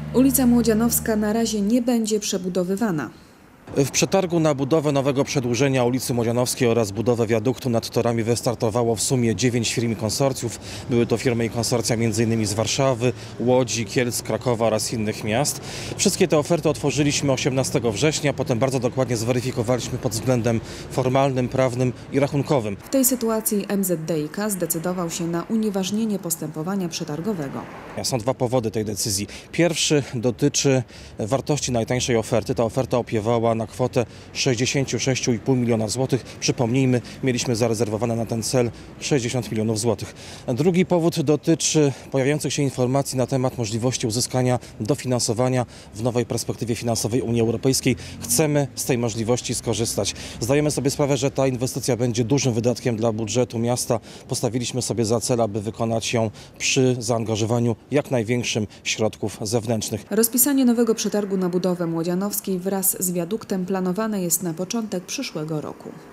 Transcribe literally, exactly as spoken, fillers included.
Ulica Młodzianowska na razie nie będzie przebudowywana. W przetargu na budowę nowego przedłużenia ulicy Młodzianowskiej oraz budowę wiaduktu nad torami wystartowało w sumie dziewięć firm i konsorcjów. Były to firmy i konsorcja między innymi z Warszawy, Łodzi, Kielc, Krakowa oraz innych miast. Wszystkie te oferty otworzyliśmy osiemnastego września, potem bardzo dokładnie zweryfikowaliśmy pod względem formalnym, prawnym i rachunkowym. W tej sytuacji M Z D I K zdecydował się na unieważnienie postępowania przetargowego. Są dwa powody tej decyzji. Pierwszy dotyczy wartości najtańszej oferty. Ta oferta opiewała na kwotę sześćdziesiąt sześć i pół miliona złotych. Przypomnijmy, mieliśmy zarezerwowane na ten cel sześćdziesiąt milionów złotych. Drugi powód dotyczy pojawiających się informacji na temat możliwości uzyskania dofinansowania w nowej perspektywie finansowej Unii Europejskiej. Chcemy z tej możliwości skorzystać. Zdajemy sobie sprawę, że ta inwestycja będzie dużym wydatkiem dla budżetu miasta. Postawiliśmy sobie za cel, aby wykonać ją przy zaangażowaniu jak największym środków zewnętrznych. Rozpisanie nowego przetargu na budowę Młodzianowskiej wraz z wiaduktem planowane jest na początek przyszłego roku.